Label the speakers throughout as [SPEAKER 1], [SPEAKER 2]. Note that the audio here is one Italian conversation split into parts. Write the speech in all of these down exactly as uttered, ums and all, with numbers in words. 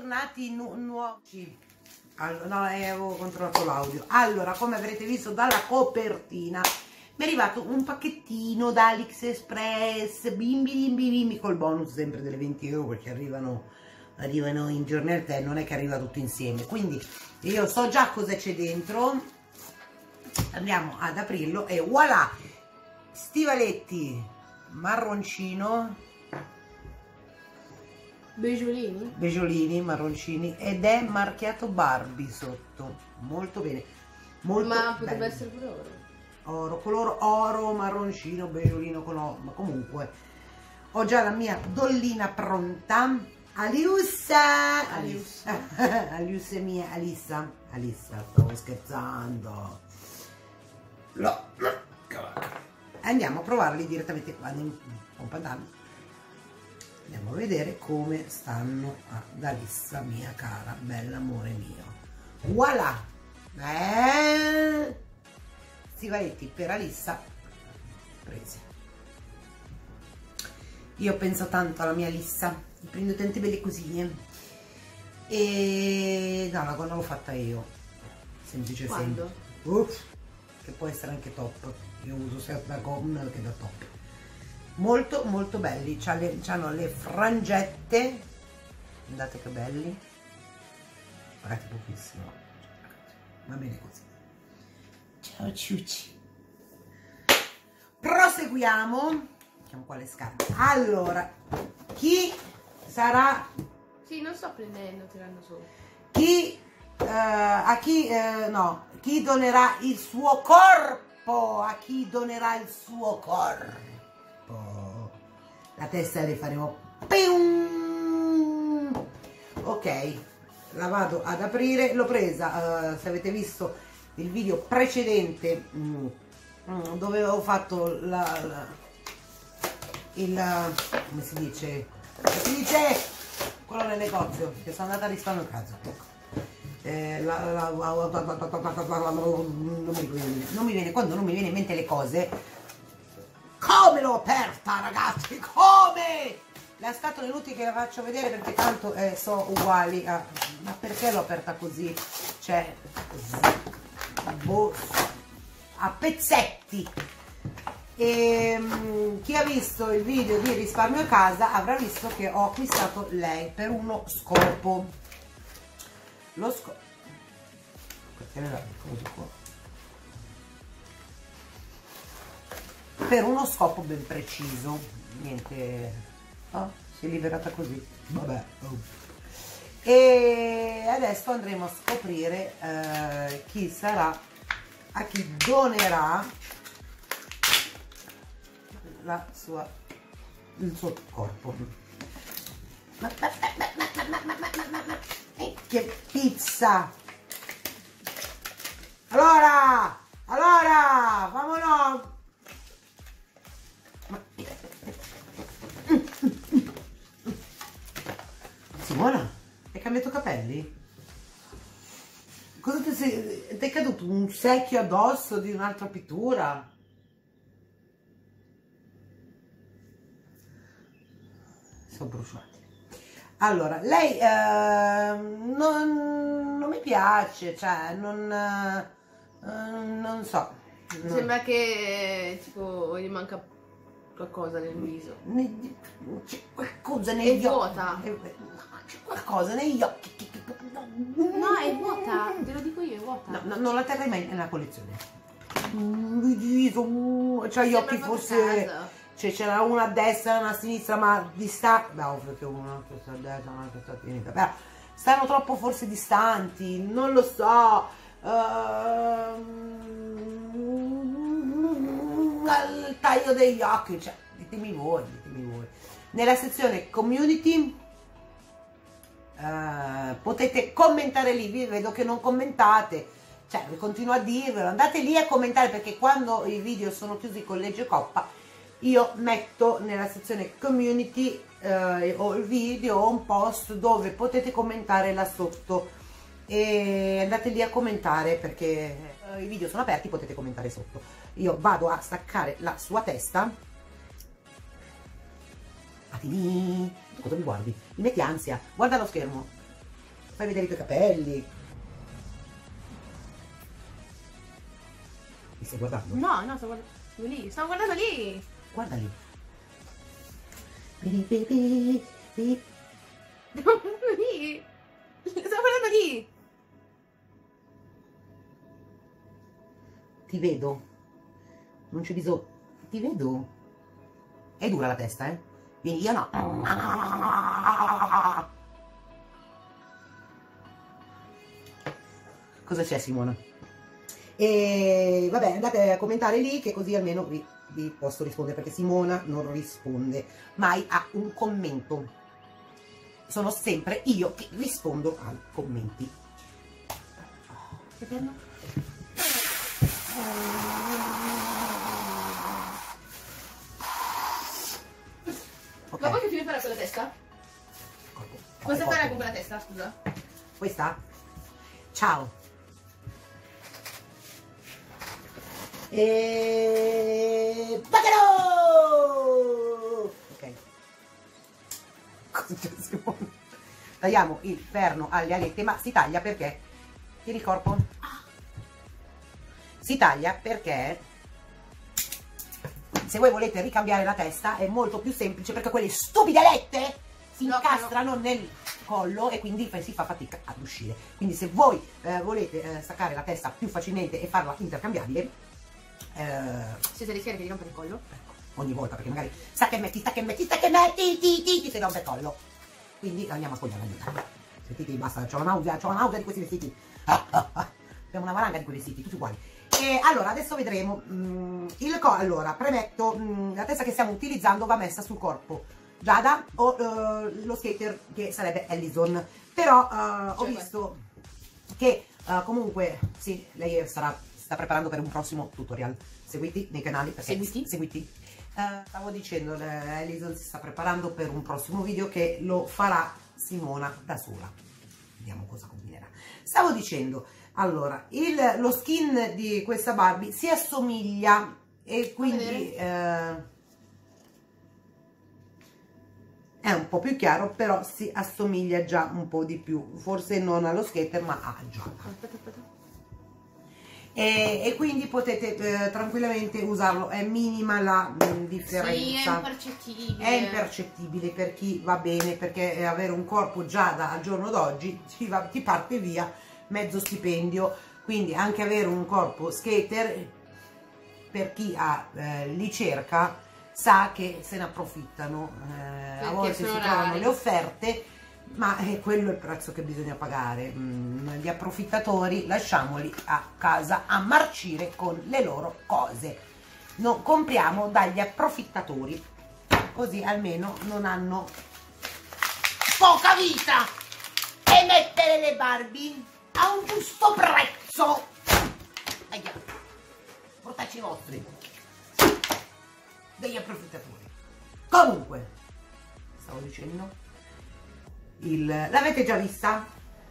[SPEAKER 1] bentornati nu nuovi. Allora, no, eh, avevo controllato l'audio. Allora, come avrete visto dalla copertina, mi è arrivato un pacchettino da AliExpress, bimbi bimbi bimbi, col bonus sempre delle venti euro, perché arrivano, arrivano in giornata e non è che arriva tutto insieme. Quindi io so già cosa c'è dentro. Andiamo ad aprirlo e voilà! Stivaletti marroncino,
[SPEAKER 2] Beggiolini?
[SPEAKER 1] beggiolini marroncini, ed è marchiato Barbie sotto, molto bene, molto
[SPEAKER 2] Ma potrebbe
[SPEAKER 1] bello.
[SPEAKER 2] essere pure oro.
[SPEAKER 1] Oro, color oro, marroncino, beggiolino con oro, ma comunque ho già la mia dollina pronta. Aliussa,
[SPEAKER 2] Aliussa,
[SPEAKER 1] Aliussa mia, Alissa, Alissa, stavo scherzando. No, no. Andiamo a provarli direttamente qua in pompadano. Andiamo a vedere come stanno ad Alissa, mia cara, bella amore mio. Voilà! Eh, stivaletti per Alissa presi. Io penso tanto alla mia Alissa, prendo tanti belli così. Eh. E no, la gonna l'ho fatta io. Semplice
[SPEAKER 2] Quando?
[SPEAKER 1] semplice. Uff, che può essere anche top. Io uso sia da gonna che da top. Molto molto belli, hanno le, le frangette, guardate che belli, guardate pochissimo, va bene così. Ciao ciucci, proseguiamo, mettiamo qua le scarpe. Allora, chi sarà,
[SPEAKER 2] sì, non sto prendendo, tirando su,
[SPEAKER 1] chi eh, a chi eh, no, chi donerà il suo corpo, a chi donerà il suo corpo. La testa le faremo pium. Ok, la vado ad aprire. L'ho presa, uh, se avete visto il video precedente, mm, dove avevo fatto la, la, il, come si dice, come si dice quello nel negozio, che sono andata a risparmio a casa, ecco. Eh, la, la, non, mi viene, non mi viene quando non mi viene in mente le cose. Come l'ho aperta, ragazzi, come? La scatola è inutile che la faccio vedere perché tanto eh, sono uguali a... Ma perché l'ho aperta così? Cioè, boh, a pezzetti. E um, chi ha visto il video di risparmio a casa avrà visto che ho acquistato lei per uno scopo. Lo scopo... Perché me la ricordo qua? Per uno scopo ben preciso, niente, oh, si è liberata così, vabbè. Oh. E adesso andremo a scoprire eh, chi sarà, a chi donerà la sua, il suo corpo. Che pizza! Allora, allora, vamonos! Simona, hai cambiato capelli? Cosa ti sei... ti è caduto un secchio addosso di un'altra pittura? Sono bruciati. Allora, lei eh, non, non mi piace, cioè non, eh, non so. No.
[SPEAKER 2] Sembra che tipo gli manca qualcosa nel viso.
[SPEAKER 1] C'è qualcosa negli
[SPEAKER 2] è
[SPEAKER 1] occhi.
[SPEAKER 2] Vuota.
[SPEAKER 1] C'è qualcosa negli occhi.
[SPEAKER 2] No, è vuota, te lo dico io, è vuota.
[SPEAKER 1] No, no, non la terrei mai nella collezione. C'ha gli occhi forse. C'era una a destra e una a sinistra, ma distanti. Beh, ovvio che una a destra e un'altra a sinistra. Però stanno troppo forse distanti, non lo so. Uh, il taglio degli occhi, cioè, ditemi voi, ditemi voi. Nella sezione community uh, potete commentare lì, vi vedo che non commentate, cioè vi continuo a dirvelo, andate lì a commentare, perché quando i video sono chiusi con Legge Coppa io metto nella sezione community uh, o il video o un post dove potete commentare là sotto. E andate lì a commentare, perché uh, i video sono aperti, potete commentare sotto. Io vado a staccare la sua testa. Attimi, cosa mi guardi? Mi metti ansia, guarda lo schermo. Fai vedere i tuoi capelli. Mi stai guardando?
[SPEAKER 2] No, no, sto guardando lì, stavo guardando lì.
[SPEAKER 1] Guarda lì. Bi, bi, bi, bi.
[SPEAKER 2] Stavo guardando lì. Stavo guardando lì.
[SPEAKER 1] Ti vedo. Non c'è bisogno. Ti vedo. È dura la testa, eh? Vieni, io no. Cosa c'è, Simona? E vabbè, andate a commentare lì che così almeno vi, vi posso rispondere, perché Simona non risponde mai a un commento. Sono sempre io che rispondo ai commenti.
[SPEAKER 2] Che fermo?
[SPEAKER 1] Ok.
[SPEAKER 2] Ma poi che fine farà con la testa?
[SPEAKER 1] Corpo.
[SPEAKER 2] Cosa
[SPEAKER 1] Corpo.
[SPEAKER 2] farà con quella testa, scusa?
[SPEAKER 1] Questa? Ciao. E... Bacalo! Ok. Cosa c'è, Simone? Tagliamo il perno alle alette, ma si taglia perché? Tieni il corpo. Si taglia perché se voi volete ricambiare la testa è molto più semplice, perché quelle stupide alette si
[SPEAKER 2] No,
[SPEAKER 1] incastrano nel collo e quindi si fa fatica ad uscire. Quindi se voi eh, volete eh, staccare la testa più facilmente e farla intercambiabile, eh,
[SPEAKER 2] Siete rischiati di rompere il collo?
[SPEAKER 1] ecco, ogni volta, perché magari sta che metti, sta che metti, sta che metti, ti, ti, ti si rompe il collo. Quindi andiamo a spogliare la vita. Sentite, basta, c'ho la nausea, c'ho la nausea di questi vestiti. Ah, ah, ah. Abbiamo una valanga di quei vestiti, tutti uguali. E allora, adesso vedremo mm, il co. Allora, premetto, mm, la testa che stiamo utilizzando va messa sul corpo Giada o uh, lo skater che sarebbe Ellison. Però uh, ho visto che uh, comunque, sì, lei sarà, sta preparando per un prossimo tutorial. Seguiti nei canali, perché
[SPEAKER 2] Seguiti.
[SPEAKER 1] seguiti. Uh, stavo dicendo, Ellison si sta preparando per un prossimo video che lo farà Simona da sola. Vediamo cosa combinerà. Stavo dicendo, allora, il, lo skin di questa Barbie si assomiglia e quindi eh, è un po' più chiaro, però si assomiglia già un po' di più, forse non allo skater ma a Giada.
[SPEAKER 2] Aspetta, aspetta.
[SPEAKER 1] E, e quindi potete eh, tranquillamente usarlo, è minima la mh, differenza.
[SPEAKER 2] Sì, è impercettibile.
[SPEAKER 1] È impercettibile per chi va bene, perché avere un corpo Giada al giorno d'oggi ti, va, ti parte via mezzo stipendio, quindi anche avere un corpo skater, per chi ha, eh, li cerca, sa che se ne approfittano, eh, a volte si trovano
[SPEAKER 2] rari.
[SPEAKER 1] le offerte, ma è quello il prezzo che bisogna pagare. Mm, gli approfittatori lasciamoli a casa a marcire con le loro cose, non compriamo dagli approfittatori, così almeno non hanno poca vita. E mettere le Barbie a un giusto prezzo. Aia, portacci i vostri degli approfittatori. Comunque, stavo dicendo, il l'avete già vista?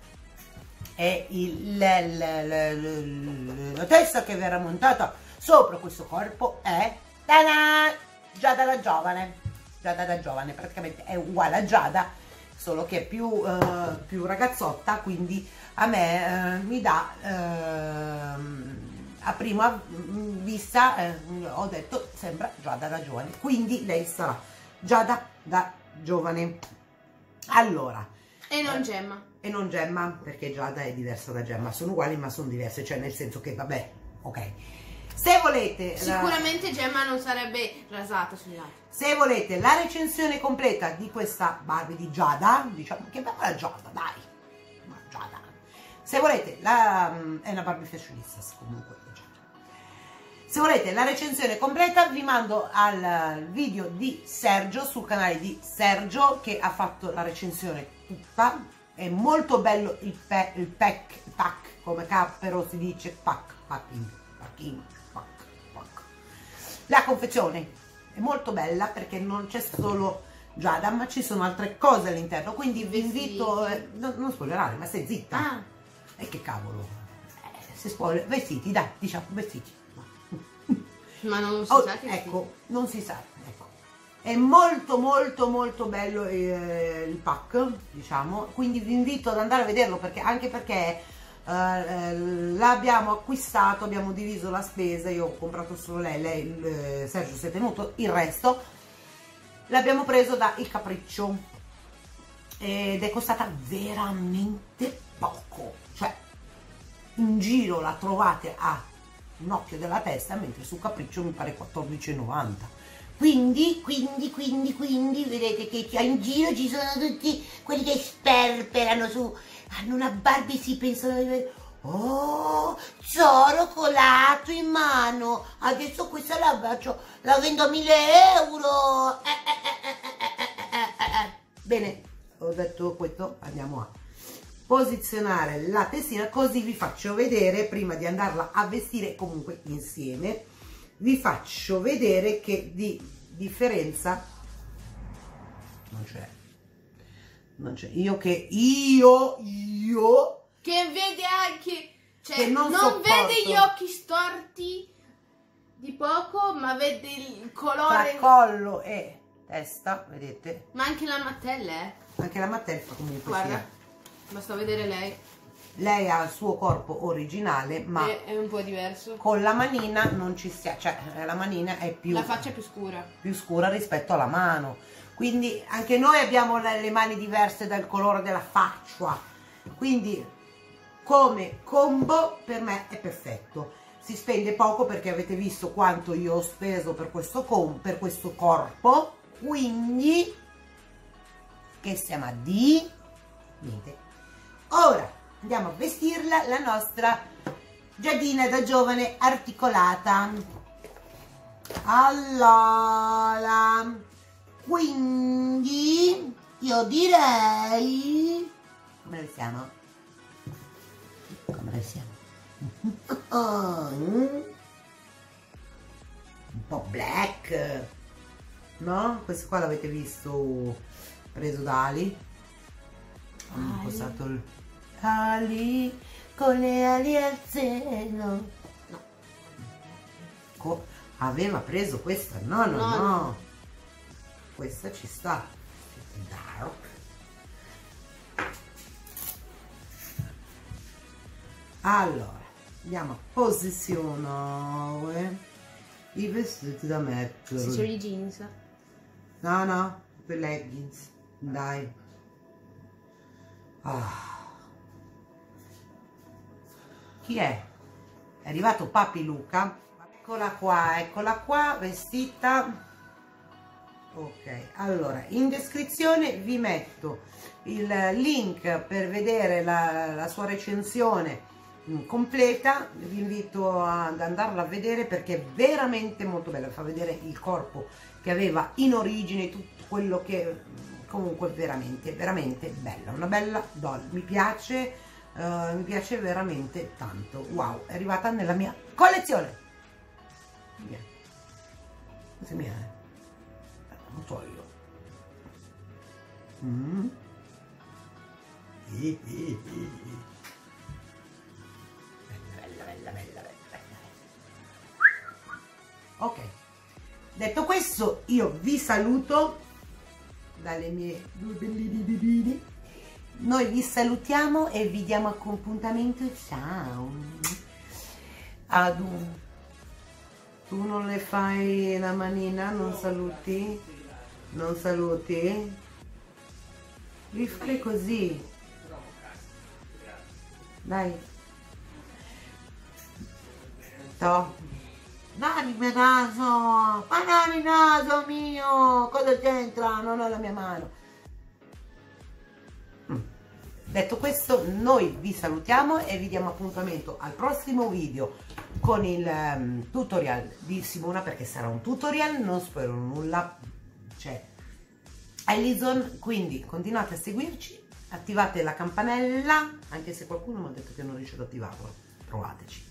[SPEAKER 1] È il, la, la, la, la, la testa che verrà montata sopra questo corpo è ta-da! Giada da giovane. Giada da giovane praticamente è uguale a Giada, solo che è più, eh, più ragazzotta, quindi a me eh, mi dà eh, a prima vista eh, ho detto sembra Giada da giovane, quindi lei sarà Giada da giovane. Allora,
[SPEAKER 2] E non
[SPEAKER 1] eh,
[SPEAKER 2] Gemma.
[SPEAKER 1] e non Gemma, perché Giada è diversa da Gemma, sono uguali ma sono diverse, cioè nel senso che vabbè, ok. Se volete
[SPEAKER 2] Sicuramente la... Gemma non sarebbe rasata sugli lati.
[SPEAKER 1] Se volete la recensione completa di questa Barbie di Giada, diciamo che bella la Giada, dai, ma Giada. Se volete la è una Barbie fashionista comunque. Se volete la recensione completa vi mando al video di Sergio sul canale di Sergio, che ha fatto la recensione tutta. È molto bello il, pe il pack, pack, come però si dice pack, packing, packing, pack, pack. La confezione è molto bella perché non c'è solo Giada, ma ci sono altre cose all'interno, quindi vi invito, eh, non, non spoilerare, ma stai zitta.
[SPEAKER 2] Ah.
[SPEAKER 1] E che cavolo, eh, se spoiler, vestiti, dai, diciamo vestiti.
[SPEAKER 2] Ma non si
[SPEAKER 1] Oh,
[SPEAKER 2] sa che
[SPEAKER 1] ecco, non si sa, ecco. È molto molto molto bello eh, il pack, diciamo, quindi vi invito ad andare a vederlo, perché anche perché eh, l'abbiamo acquistato, abbiamo diviso la spesa, io ho comprato solo lei, lei eh, Sergio si è tenuto il resto, l'abbiamo preso da Il Capriccio ed è costata veramente poco, cioè in giro la trovate a un occhio della testa, mentre su Capriccio mi pare quattordici e novanta. Quindi, quindi, quindi, quindi, vedete che in giro ci sono tutti quelli che sperperano su, hanno una Barbie, si pensano di avere, oh, tesoro colato in mano, adesso questa la faccio, la vendo a mille euro. Eh, eh, eh, eh, eh, eh, eh. Bene, ho detto questo, andiamo a posizionare la testina, così vi faccio vedere, prima di andarla a vestire comunque insieme, vi faccio vedere che di differenza non c'è, non c'è, io che io io
[SPEAKER 2] che vede anche, cioè
[SPEAKER 1] che non,
[SPEAKER 2] non vede
[SPEAKER 1] sopporto.
[SPEAKER 2] gli occhi storti di poco, ma vede il colore
[SPEAKER 1] Tra collo e testa, vedete,
[SPEAKER 2] ma anche la matella, eh.
[SPEAKER 1] anche la matella comunque
[SPEAKER 2] Guarda,
[SPEAKER 1] sia.
[SPEAKER 2] basta vedere lei,
[SPEAKER 1] Lei ha il suo corpo originale, ma
[SPEAKER 2] è, è un po' diverso,
[SPEAKER 1] con la manina non ci sia, cioè la manina è più,
[SPEAKER 2] la faccia è più scura,
[SPEAKER 1] più scura rispetto alla mano, quindi anche noi abbiamo le, le mani diverse dal colore della faccia, quindi come combo per me è perfetto. Si spende poco perché avete visto quanto io ho speso per questo, com per questo corpo, quindi che siamo a di niente. Ora andiamo a vestirla, la nostra Giardina da giovane articolata. Allora, quindi io direi, come le siamo? Come le siamo? Un po' black, no? Questo qua l'avete visto preso da Ali. Ho posato il ali con le ali al cielo. No. Co aveva preso questa? No, no, no, no. Questa ci sta. Dark. Allora, andiamo a posizionare i vestiti da mettere.
[SPEAKER 2] se c'è i jeans.
[SPEAKER 1] No, no, per leggings. Dai. Ah. Chi è? È arrivato Papi Luca. Eccola qua, eccola qua, vestita. Ok, allora, in descrizione vi metto il link per vedere la, la sua recensione completa. Vi invito ad andarla a vedere perché è veramente molto bella. Fa vedere il corpo che aveva in origine, tutto quello che comunque veramente veramente bella, una bella doll. Mi piace, uh, mi piace veramente tanto. Wow, è arrivata nella mia collezione. Via. Questa è mia, eh? Non so io. Mm. Bella, bella, bella, bella, bella. Ok, detto questo, io vi saluto dalle mie due belline bibine. Noi vi salutiamo e vi diamo appuntamento. Ciao ad un... Tu non le fai la manina, non saluti, non saluti, devi fare così, dai, to, dai mio naso, ma dai il naso mio, cosa c'entra? Non ho la mia mano. Mm. Detto questo, noi vi salutiamo e vi diamo appuntamento al prossimo video con il um, tutorial di Simona, perché sarà un tutorial, non spero nulla, c'è Alison, quindi continuate a seguirci, attivate la campanella, anche se qualcuno mi ha detto che non riesce ad attivarla, provateci,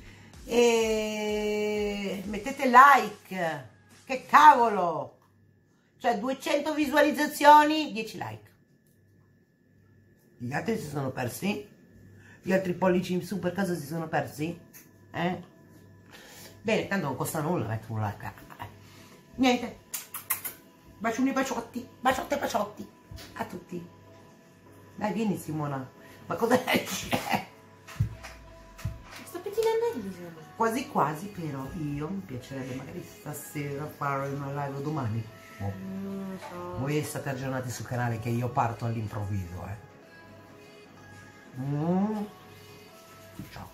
[SPEAKER 1] e mettete like, che cavolo, cioè duecento visualizzazioni, dieci like. Gli altri si sono persi? Gli altri pollici in su per caso si sono persi? Eh? Bene, tanto non costa nulla mettere un like. Niente. Bacioni baciotti, baciotte baciotti a tutti. Dai, vieni Simona. Ma cosa c'è?
[SPEAKER 2] Sto pettinando il viso.
[SPEAKER 1] Quasi quasi, però io mi piacerebbe magari stasera fare una live o domani. Oh.
[SPEAKER 2] Non so.
[SPEAKER 1] Voi state aggiornati sul canale che io parto all'improvviso, eh. Mm. Ciao.